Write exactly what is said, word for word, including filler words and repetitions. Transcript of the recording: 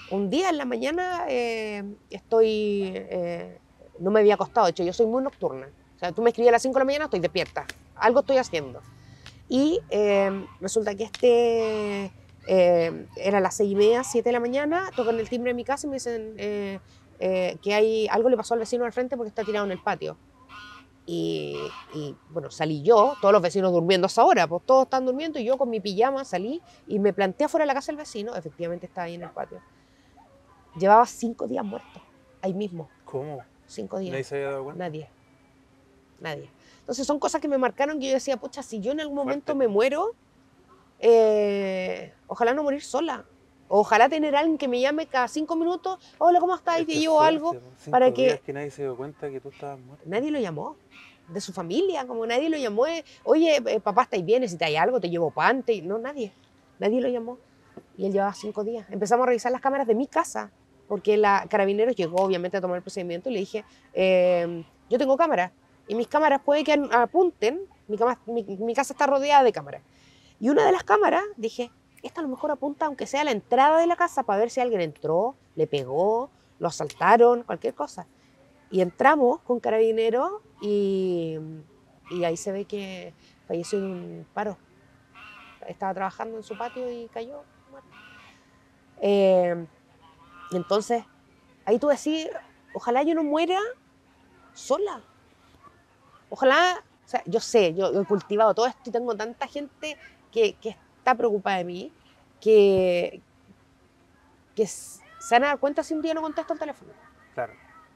Un día en la mañana eh, estoy, eh, no me había acostado, de hecho yo soy muy nocturna. O sea, tú me escribes a las cinco de la mañana, estoy despierta, algo estoy haciendo. Y eh, resulta que este, eh, era las seis y media, siete de la mañana, tocan el timbre de mi casa y me dicen eh, eh, que hay, algo le pasó al vecino al frente porque está tirado en el patio. Y, y, bueno, salí yo, todos los vecinos durmiendo a esa hora, pues todos están durmiendo y yo con mi pijama salí y me planté afuera de la casa del vecino, efectivamente estaba ahí en el patio. Llevaba cinco días muerto, ahí mismo, ¿Cómo? cinco días, ¿Nadie se había dado cuenta? nadie, nadie. Entonces son cosas que me marcaron que yo decía, pucha, si yo en algún momento Fuerte. me muero, eh, ojalá no morir sola. Ojalá tener a alguien que me llame cada cinco minutos, hola, ¿cómo estás? Y Es te que es llevo algo fuerte, po. para Cinco días que que nadie se dio cuenta que tú estabas muerta. nadie lo llamó, de su familia, como nadie lo llamó, eh, oye, eh, papá, ¿estáis bien? ¿Necesitáis algo? ¿Te llevo pan? Te... No, nadie, nadie lo llamó. Y él llevaba cinco días. Empezamos a revisar las cámaras de mi casa, porque la Carabineros llegó obviamente a tomar el procedimiento y le dije, eh, yo tengo cámaras y mis cámaras puede que apunten, mi, cama, mi, mi casa está rodeada de cámaras. Y una de las cámaras, dije, esta a lo mejor apunta aunque sea a la entrada de la casa para ver si alguien entró, le pegó, lo asaltaron, cualquier cosa. Y entramos con Carabineros y, y ahí se ve que falleció de un paro. Estaba trabajando en su patio y cayó. Bueno. Eh, entonces, ahí tú decís, ojalá yo no muera sola. Ojalá, o sea, yo sé, yo, yo he cultivado todo esto y tengo tanta gente que, que está preocupada de mí, que, que se van a dar cuenta si un día no contesto el teléfono. Claro.